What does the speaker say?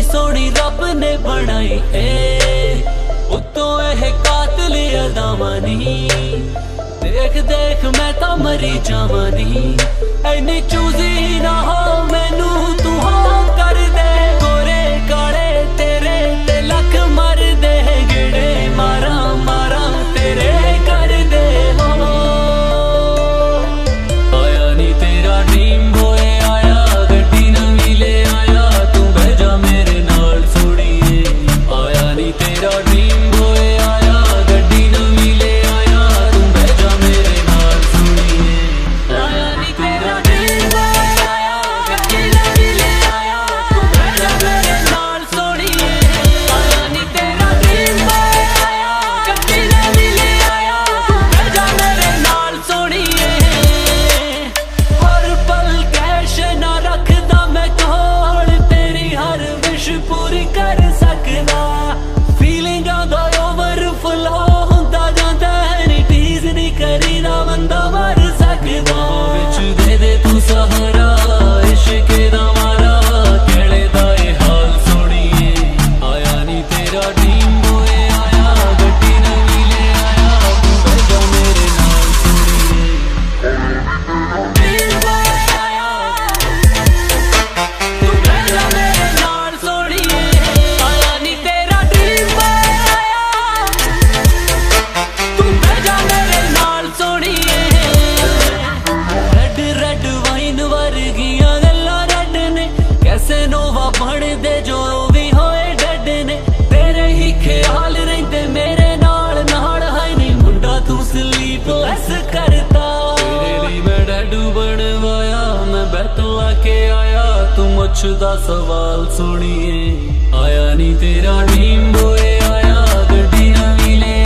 सोनी रब ने बनाई उतो यह कातिल अदावानी देख देख मैं तो मरी जावानी इन्नी चूजी ना हो मैनू तू हाँ कर दे गोरे काले तेरे ते लख मर दे गिड़े मारा मारा तेरे कर दे हो आया नी तेरा ड्रीम बॉय आया गड्डी नवी ले आया तू बह जा मेरे नाल सोड़िए आया नी तेरा ड्रीम बॉय आया गड्डी नवी ले आया तू बह जा मेरे नाल सोड़िए आया नी तेरा ड्रीम बॉय आया गड्डी नवी ले आया तू बह जा मेरे नाल सोड़िए आया नी तेरा ड्रीम बॉय आया गड्डी नवी ले आया तू बह जा मेरे नाल सोड़िए हर पल कैश ना रखदा मैं कोल तेरी हर विश पूरी कर सकदा फीलिंग दा ओवरफ्लो हुंदा जांदा नी टीज नी करी ना बंदा मर सकदा विच दे दे तू सहारा इश्क दा मारा केड़े दा ए हाल सोड़िए आया नी तेरा ड्रीम बॉय आया गड्डी नवी ले आया तू बह जा मेरे नाल सोड़िए ड्रीम बॉय आया तू बह जा मेरे नाल सोड़िए आया नी तेरा ड्रीम बॉय आया तू बह जा मेरे नाल सोड़िए रेड रेड वाइन वर्गियां गल्लां रेड ने कैसे नोवा बन दे जो भी होए डेड ने तेरे ही ख्याल रहिंदे मेरे नाल नाल है नी मुंडा तू स्लीपलेस करता तेरे लिए मैं डैडू बनवाया मैं बैतों आके आया तू मुझदा सवाल सुनिए आया नी तेरा ड्रीम बॉय आया गड्डी नवी ले